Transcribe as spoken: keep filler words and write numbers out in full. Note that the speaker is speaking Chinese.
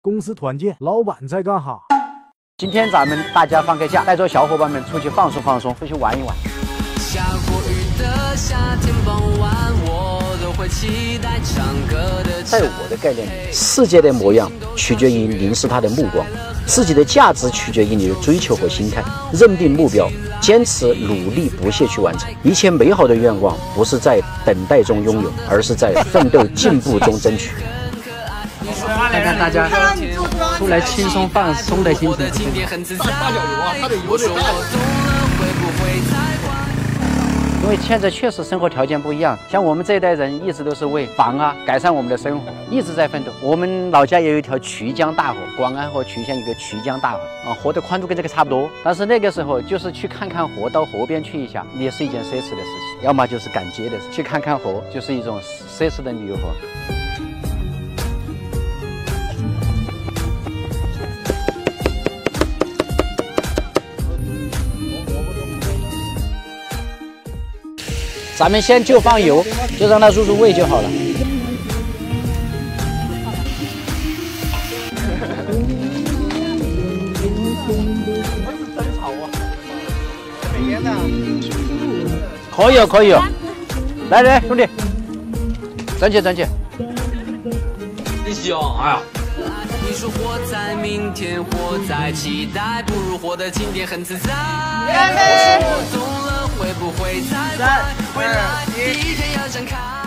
公司团建，老板在干哈？ 今天咱们大家放个假，带着小伙伴们出去放松放松，出去玩一玩。 下过雨的夏天傍晚，我都会期待唱歌的。 在我的概念里，世界的模样取决于凝视它的目光，自己的价值取决于你的追求和心态。认定目标，坚持努力不懈去完成。一切美好的愿望，不是在等待中拥有，而是在奋斗进步中争取。 看看大家出来轻松放松的心情。 大小油啊，他得油得大。 因为现在确实生活条件不一样，像我们这一代人一直都是为房啊改善我们的生活，一直在奋斗。我们老家也有一条衢江大河，广安和衢县有个衢江大河啊，河的宽度跟这个差不多。但是那个时候就是去看看河，到河边去一下，也是一件奢侈的事情，要么就是赶街的事。去看看河就是一种奢侈的旅游活。咱们先就放油，就让它入入味就好了。可以哦，可以哦。来来，兄弟，站起站起。 你行，哎呀。 你说活在明天，活在期待，不如活得今天很自在。我说我懂了，会不会太快？未来第一天要展开。